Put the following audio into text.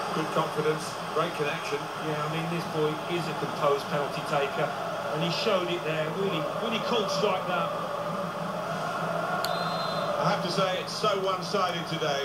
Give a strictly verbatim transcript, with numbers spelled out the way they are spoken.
Good confidence, great connection. Yeah, I mean, this boy is a composed penalty taker, and he showed it there. Really, really cool strike that. I have to say, it's so one-sided today.